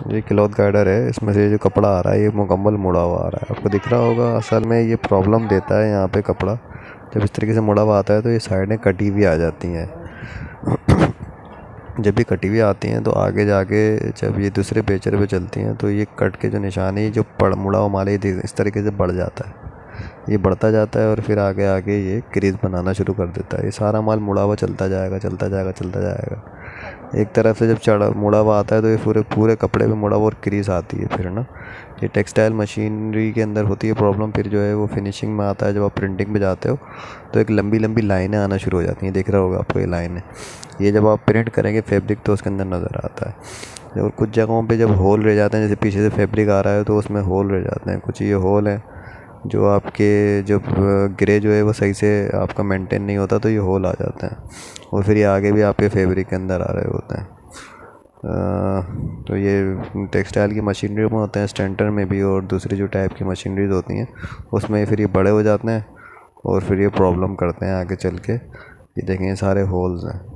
ये cloth guider है, इसमें से जो कपड़ा आ रहा है ये मुकम्मल मुड़ा हुआ आ रहा है, आपको दिख रहा होगा। असल में ये प्रॉब्लम देता है यहाँ पे कपड़ा, जब इस तरीके से मुड़ा हुआ आता है तो ये साइडें कटी हुई आ जाती हैं। जब भी कटी हुई आती हैं तो आगे जाके जब ये दूसरे पेचर पे चलती हैं तो ये कट के जो निशान है ये जो पड़ मुड़ा हुआ माल है इस तरीके से बढ़ जाता है, ये बढ़ता जाता है और फिर आगे आगे ये क्रीज बनाना शुरू कर देता है। ये सारा माल मुड़ा हुआ चलता जाएगा चलता जाएगा चलता जाएगा। एक तरफ से जब चढ़ा मुड़ा हुआ आता है तो ये पूरे पूरे कपड़े पे मुड़ा हुआ और क्रीज आती है फिर ना। ये टेक्सटाइल मशीनरी के अंदर होती है प्रॉब्लम। फिर जो है वो फिनिशिंग में आता है, जब आप प्रिंटिंग पे जाते हो तो एक लंबी लंबी लाइनें आना शुरू हो जाती हैं। देख रहा होगा आपको ये लाइनें, ये जब आप प्रिंट करेंगे फैब्रिक तो उसके अंदर नज़र आता है। और कुछ जगहों पे जब होल रह जाते हैं, जैसे पीछे से फैब्रिक आ रहा है तो उसमें होल रह जाते हैं। कुछ ये होल हैं जो आपके जब ग्रे जो है वो सही से आपका मेंटेन नहीं होता तो ये होल आ जाते हैं और फिर ये आगे भी आपके फैब्रिक के अंदर आ रहे होते हैं। तो ये टेक्सटाइल की मशीनरी में होते हैं, स्टेंटर में भी और दूसरी जो टाइप की मशीनरीज होती हैं उसमें फिर ये बड़े हो जाते हैं और फिर ये प्रॉब्लम करते हैं आगे चल के। ये देखें सारे होल्स हैं।